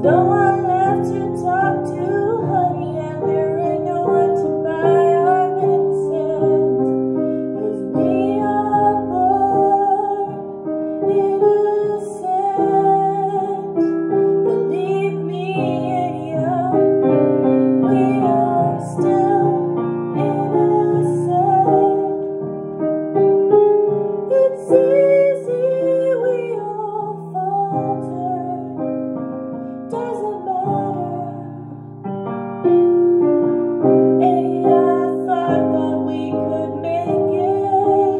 No one left to talk to, honey, and there ain't no one to buy our medicines. 'Cause we are born innocent. Believe me, Adia, we are still innocent. It's easy, we all falter. Doesn't matter. Hey, I thought that we could make it.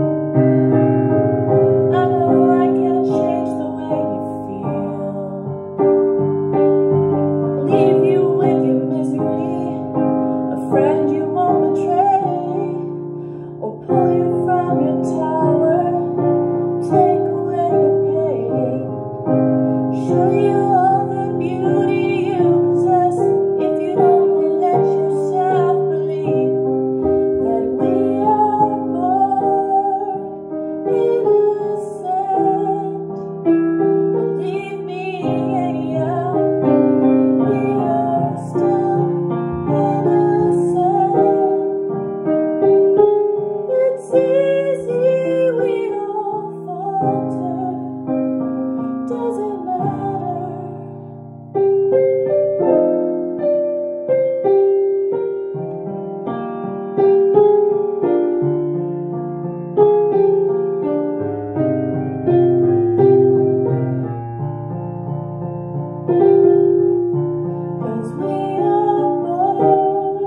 I know I can't change the way you feel. Leave you with your misery, a friend you won't betray, or pull you from your tower, take away your pain, show you all the beauty you possess. If you'd only let yourself believe that we are born innocent. Believe me, Adia, we are still innocent. It's easy, we all falter. Doesn't matter. Cause we are born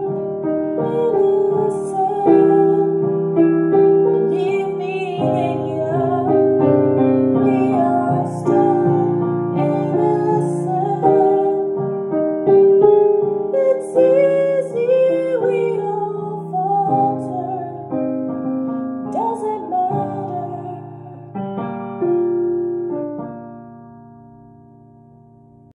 innocent. Believe me, Adia, we are still innocent. It's easy,